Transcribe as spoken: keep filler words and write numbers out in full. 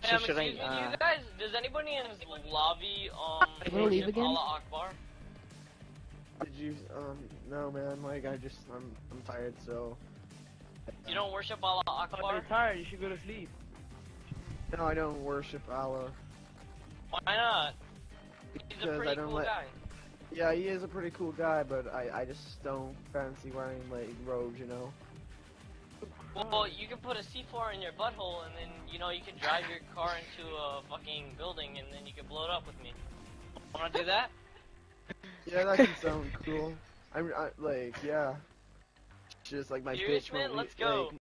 Hey, um, excuse me, do uh, you guys, does anybody in this lobby, um, Wanna leave worship again? Allah Akbar? Did you, um, no man, like, I just, I'm, I'm tired, so. You don't worship Allah Oh, Akbar? you're tired, you should go to sleep. No, I don't worship Allah. Why not? He's a Because pretty I don't cool let- guy. Yeah, he is a pretty cool guy, but I, I just don't fancy wearing, like, robes, you know? Well, you can put a C four in your butthole, and then, you know, you can drive your car into a fucking building, and then you can blow it up with me. Wanna do that? Yeah, that can sound cool. I'm, I, like, yeah. Just like my Serious, bitch man? won't Let's le- go. like,